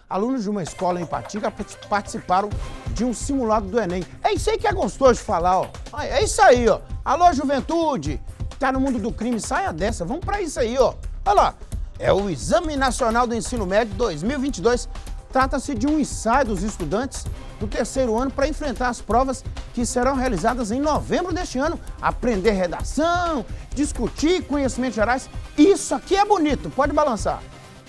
alunos de uma escola em Ipatinga participaram de um simulado do Enem. É isso aí que é gostoso de falar, ó. É isso aí, ó. Alô, juventude, tá no mundo do crime, saia dessa, vamos pra isso aí, ó. Olha lá, é o Exame Nacional do Ensino Médio 2022. Trata-se de um ensaio dos estudantes do terceiro ano para enfrentar as provas que serão realizadas em novembro deste ano. Aprender redação, discutir conhecimentos gerais. Isso aqui é bonito, pode balançar.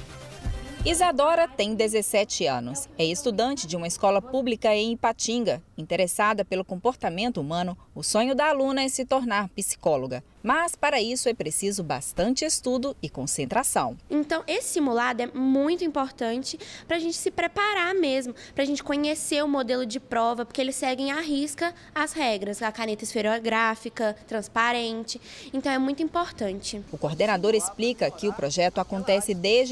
Isadora tem 17 anos. É estudante de uma escola pública em Ipatinga. Interessada pelo comportamento humano, o sonho da aluna é se tornar psicóloga. Mas, para isso, é preciso bastante estudo e concentração. Então, esse simulado é muito importante para a gente se preparar mesmo, para a gente conhecer o modelo de prova, porque eles seguem à risca as regras, a caneta esferográfica, transparente. Então, é muito importante. O coordenador explica que o projeto acontece desde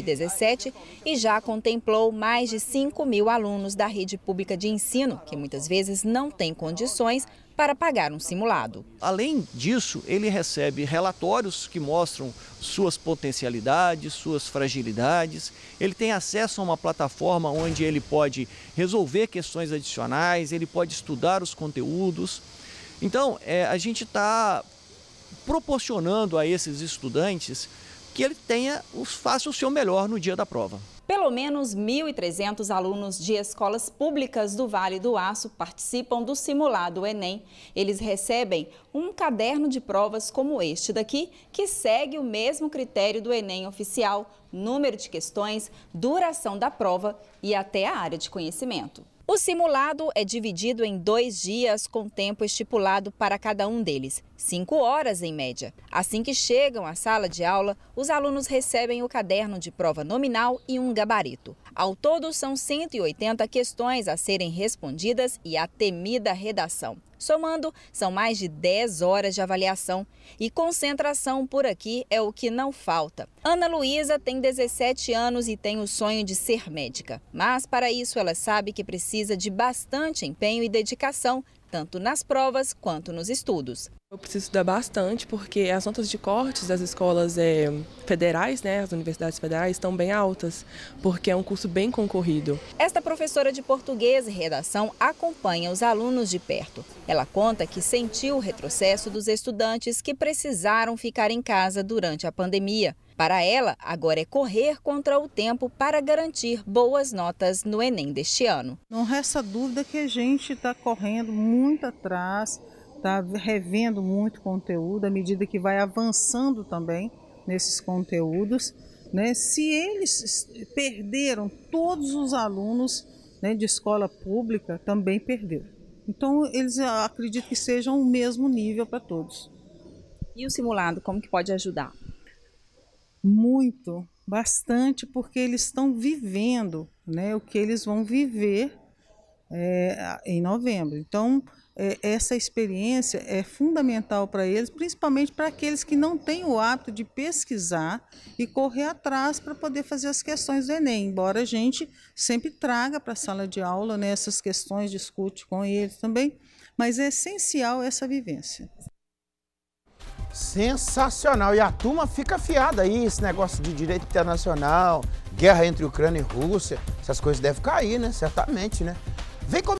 2017 e já contemplou mais de 5.000 alunos da rede pública de ensino, que muitas vezes não têm condições para pagar um simulado. Além disso, ele recebe relatórios que mostram suas potencialidades, suas fragilidades. Ele tem acesso a uma plataforma onde ele pode resolver questões adicionais, ele pode estudar os conteúdos. Então, a gente está proporcionando a esses estudantes que ele faça o seu melhor no dia da prova. Pelo menos 1.300 alunos de escolas públicas do Vale do Aço participam do simulado Enem. Eles recebem um caderno de provas como este daqui, que segue o mesmo critério do Enem oficial: número de questões, duração da prova e até a área de conhecimento. O simulado é dividido em 2 dias com tempo estipulado para cada um deles, 5 horas em média. Assim que chegam à sala de aula, os alunos recebem o caderno de prova nominal e um gabarito. Ao todo, são 180 questões a serem respondidas e a temida redação. Somando, são mais de 10 horas de avaliação e concentração por aqui é o que não falta. Ana Luísa tem 17 anos e tem o sonho de ser médica, mas para isso ela sabe que precisa de bastante empenho e dedicação, tanto nas provas quanto nos estudos. Eu preciso estudar bastante porque as notas de cortes das escolas federais, as universidades federais, estão bem altas, porque é um curso bem concorrido. Esta professora de português e redação acompanha os alunos de perto. Ela conta que sentiu o retrocesso dos estudantes que precisaram ficar em casa durante a pandemia. Para ela, agora é correr contra o tempo para garantir boas notas no Enem deste ano. Não resta dúvida que a gente está correndo muito atrás, está revendo muito conteúdo à medida que vai avançando também nesses conteúdos. Se eles perderam, todos os alunos de escola pública também perderam. Então, eles acredito que sejam o mesmo nível para todos. E o simulado, como que pode ajudar? Muito, bastante, porque eles estão vivendo o que eles vão viver em novembro. Então, essa experiência é fundamental para eles, principalmente para aqueles que não têm o hábito de pesquisar e correr atrás para poder fazer as questões do Enem. Embora a gente sempre traga para a sala de aula essas questões, discute com eles também, mas é essencial essa vivência. Sensacional, e a turma fica afiada aí, esse negócio de direito internacional, guerra entre Ucrânia e Rússia, essas coisas devem cair, né? Certamente, né? Vem comigo.